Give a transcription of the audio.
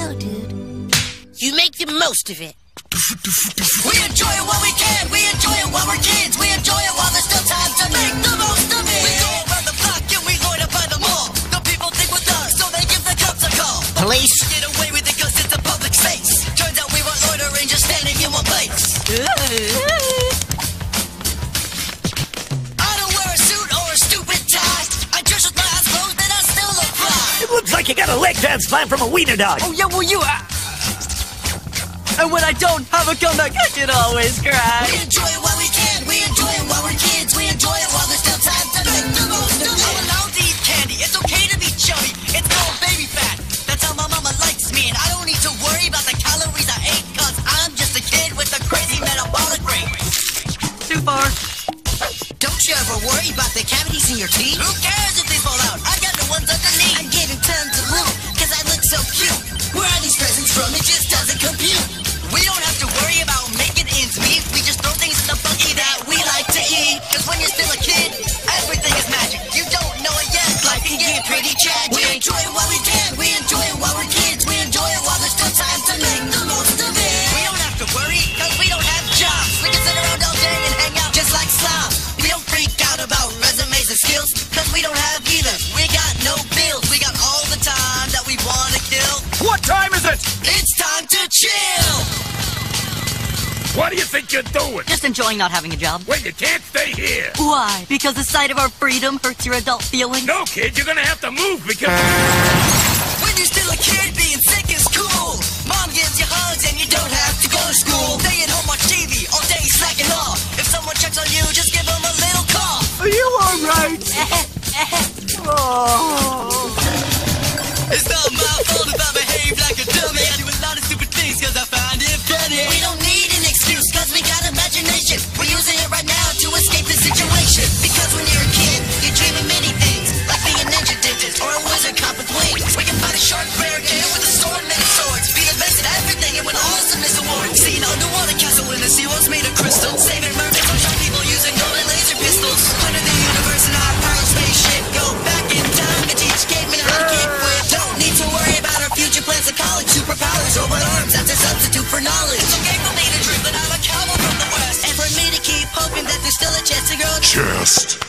know, dude. You make the most of it. We enjoy it while we can. We enjoy it while we're kids. We enjoy it while there's still time to make the most of it. We go around the block and we loiter by the mall. The people think we're thugs, so they give the cops a call. Police. Get away with it cause it's a public space. Turns out we weren't loitering, just standing in one place. I don't wear a suit or a stupid tie. I dress with my eyes closed and I still look fly. It looks like you got a leg transplant from a wiener dog. Oh, yeah, well, you... And when I don't have a comeback, I can always cry. We enjoy it while we can. We enjoy it while we're kids. We enjoy it while there's still time to make the most of it. I'm allowed to eat candy. It's okay to be chubby. It's called baby fat. That's how my mama likes me. And I don't need to worry about the calories I ate, cause I'm just a kid with a crazy metabolic rate. Too far. Don't you ever worry about the cavities in your teeth? Who cares if they fall out? I got the ones underneath. I'm getting tons of loot, cause I look so cute. Where are these presents from? It just doesn't compute. We don't have to worry about making ends meet. We just throw things in the buggy that we like to eat. Cause when you're still a kid, everything is magic. You don't know it yet, life can get pretty tragic. We enjoy it while we can. We enjoy it while we're kids. We enjoy it while there's still time to make the most of it. We don't have to worry, cause we don't have jobs. We can sit around all day and hang out just like slobs. We don't freak out about resumes and skills, cause we don't have either. We got no bills. We got all the time that we wanna kill. What time is it? It's time to chill. What do you think you're doing? Just enjoying not having a job. Well, you can't stay here. Why? Because the sight of our freedom hurts your adult feelings? No, kid, you're gonna have to move because... When you're still a kid, being sick is cool. Mom gives you hugs and you don't have to go to school. Stay at home, watch TV all day, slacking off. If someone checks on you, just give them a little cough. Are you alright? It's not my fault if I behave like a dummy. I do a lot of stupid things cause I find it funny. We don't need an excuse cause we got imagination. We're using it right now to escape the situation. Because when you're a kid, you dream of many things. Like being a ninja dentist or a wizard cop with wings. We can fight a shark bear tail with a sword and many swords. Be the best at everything and win awesomeness awards. See an underwater castle in the sea was made of crystal. Saving mermaids from shark people using golden laser pistols. Under the universe in our powered spaceship. Go back in time to teach cavemen how to kick with. Don't need to worry about our future plans of college. Superpowers, robot arms, that's a substitute for knowledge. It's okay for me to dream that I'm a cowboy from the west. And for me to keep hoping that there's still a chance to grow. Chest.